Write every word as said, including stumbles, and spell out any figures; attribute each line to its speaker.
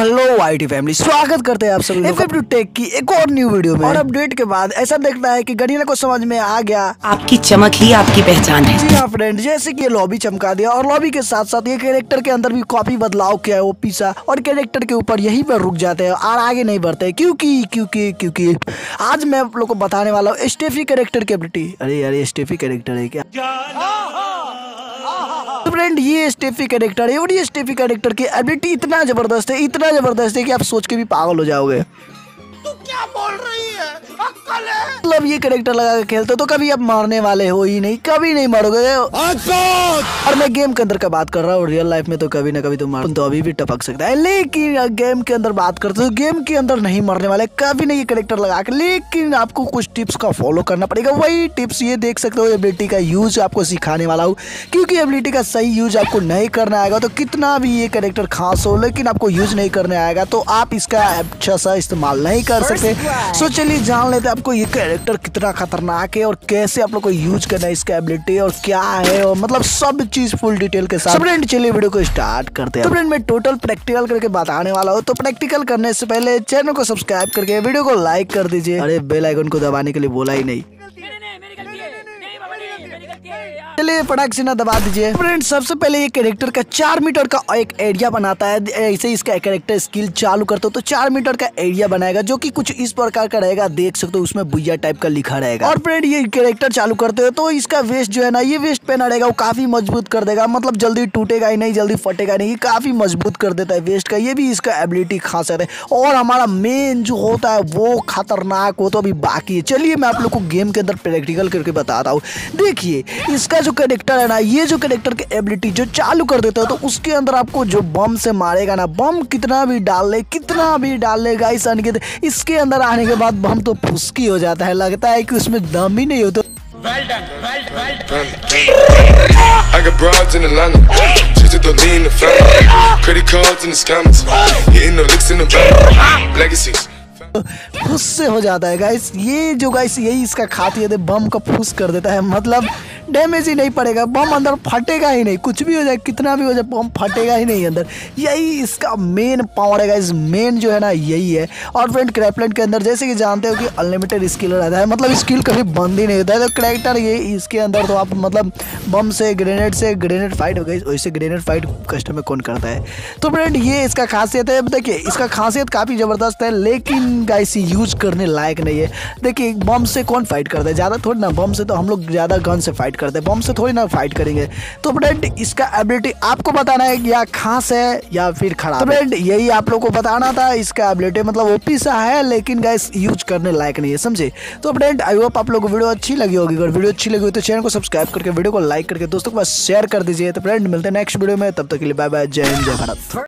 Speaker 1: Hello YT family, स्वागत करते हैं आप सभी लोगों का टेक की एक और न्यू वीडियो में। और अपडेट के बाद ऐसा देखना है कि गरीना को समझ में आ गया
Speaker 2: आपकी चमक ही आपकी पहचान है।
Speaker 1: जी हाँ फ्रेंड, जैसे कि ये लॉबी चमका दिया और लॉबी के साथ साथ ये कैरेक्टर के अंदर भी काफी बदलाव किया है वो पीसा, और कैरेक्टर के ऊपर यहीं पर रुक जाते हैं और आगे नहीं बढ़ते। क्योंकि क्योंकि क्योंकि आज मैं आप लोग को बताने वाला हूँ स्टेफी कैरेक्टर की एबिलिटी। अरे यार ये स्टेफी कैरेक्टर है क्या? तो फ्रेंड ये स्टेफी कैरेक्टर है और ये स्टेफी कैरेक्टर की एबिलिटी इतना जबरदस्त है, इतना जबरदस्त है कि आप सोच के भी पागल हो जाओगे।
Speaker 3: तू क्या बोल रही है? अक्कल है?
Speaker 1: मतलब ये कैरेक्टर लगा के खेलते हो तो कभी आप मारने वाले हो ही नहीं, कभी नहीं मरोगे। और मैं गेम के अंदर का बात कर रहा हूँ, रियल लाइफ में तो कभी ना कभी तुम मार तो अभी भी टपक सकता है, लेकिन गेम के अंदर बात करते हो गेम के अंदर नहीं मरने वाले कभी नहीं ये कैरेक्टर लगा के। लेकिन आपको कुछ टिप्स का फॉलो करना पड़ेगा। वही टिप्स ये देख सकते हो एबिलिटी का यूज आपको सिखाने वाला हूँ, क्योंकि एबिलिटी का सही यूज आपको नहीं करना आएगा तो कितना भी ये कैरेक्टर खास हो लेकिन आपको यूज नहीं करने आएगा तो आप इसका अच्छा सा इस्तेमाल नहीं कर सकते। सो चलिए जान लेते हैं आपको ये कैरेक्टर कितना खतरनाक है और कैसे आप लोग को यूज करना है इसका एबिलिटी और क्या है, और मतलब सब चीज फुल डिटेल के साथ। फ्रेंड चलिए वीडियो को स्टार्ट करते हैं। तो फ्रेंड मैं टोटल प्रैक्टिकल करके बताने वाला हूँ, तो प्रैक्टिकल करने से पहले चैनल को सब्सक्राइब करके वीडियो को लाइक कर दीजिए। अरे बेल आइकन को दबाने के लिए बोला ही नहीं। चलिए फटाक से ना दबा दीजिए। फ्रेंड सबसे पहले ये कैरेक्टर का चार मीटर का एक एरिया बनाता है। ऐसे इसका कैरेक्टर स्किल चालू करते हो तो चार मीटर का एरिया बनाएगा जो कि कुछ इस प्रकार का रहेगा, देख सकते हो उसमें बुइया टाइप का लिखा रहेगा। और फ्रेंड ये कैरेक्टर चालू करते हो तो इसका वेस्ट जो है ना, ये वेस्ट पहना रहेगा वो काफी मजबूत कर देगा, मतलब जल्दी टूटेगा ही नहीं, जल्दी फटेगा नहीं, काफी मजबूत कर देता है वेस्ट का। ये भी इसका एबिलिटी खास है। और हमारा मेन जो होता है वो खतरनाक, वो तो अभी बाकी है। चलिए मैं आप लोग को गेम के अंदर प्रैक्टिकल करके बताता हूँ। देखिए इसका जो कैरेक्टर है ना, ये जो कैरेक्टर की एबिलिटी जो चालू कर देता है तो उसके अंदर आपको जो बम से मारेगा ना, बम कितना भी डाल ले कितना भी डाल ले गाइस, इसके अंदर आने के बाद बम तो फुसकी हो जाता है, लगता है कि उसमें दम ही नहीं होता।
Speaker 3: Well done, well, well done.
Speaker 4: I got broads in Atlanta, just to lean in the family, credit cards in the scammers, hitting the licks in the bank, legacies.
Speaker 1: फुस से हो जाता है गाइस। ये जो गाइस यही इसका खासियत है, बम का फुस कर देता है, मतलब डैमेज ही नहीं पड़ेगा, बम अंदर फटेगा ही नहीं, कुछ भी हो जाए कितना भी हो जाए बम फटेगा ही नहीं अंदर। यही इसका मेन पावर है गाइस, मेन जो है ना यही है। और फ्रेंड क्रैपलैंड के अंदर जैसे कि जानते हो कि अनलिमिटेड स्किल रहता है, मतलब स्किल कभी बंद ही नहीं होता है। तो कैरेक्टर ये इसके अंदर तो आप मतलब बम से ग्रेनेड से ग्रेनेड फाइट हो गई, वैसे ग्रेनेड फाइट कस्टम में कौन करता है। तो फ्रेंड ये इसका खासियत है। देखिए इसका खासियत काफ़ी ज़बरदस्त है, लेकिन गाइस यूज करने लायक नहीं है। देखिए बम से कौन फाइट करता है, ज़्यादा थोड़ी ना, बम से तो हम लोग ज़्यादा गन से फाइट करते हैं, बम से थोड़ी ना फाइट करेंगे। तो फ्रेंड इसका एबिलिटी आपको बताना है या खास है या फिर खराब। तो फ्रेंड यही आप लोग को बताना था, इसका एबिलिटी मतलब ओपी सा है लेकिन गाइस यूज करने लायक नहीं है, समझे। तो फ्रेंड आई होप आप लोग को वीडियो अच्छी लगी होगी। अगर वीडियो अच्छी लगी हो तो चैनल को सब्सक्राइब करके वीडियो को लाइक करके दोस्तों के पास शेयर कर दीजिए। तो फ्रेंड मिलते हैं नेक्स्ट वीडियो में, तब तक के लिए बाय बाय, जय हिंद जय भारत।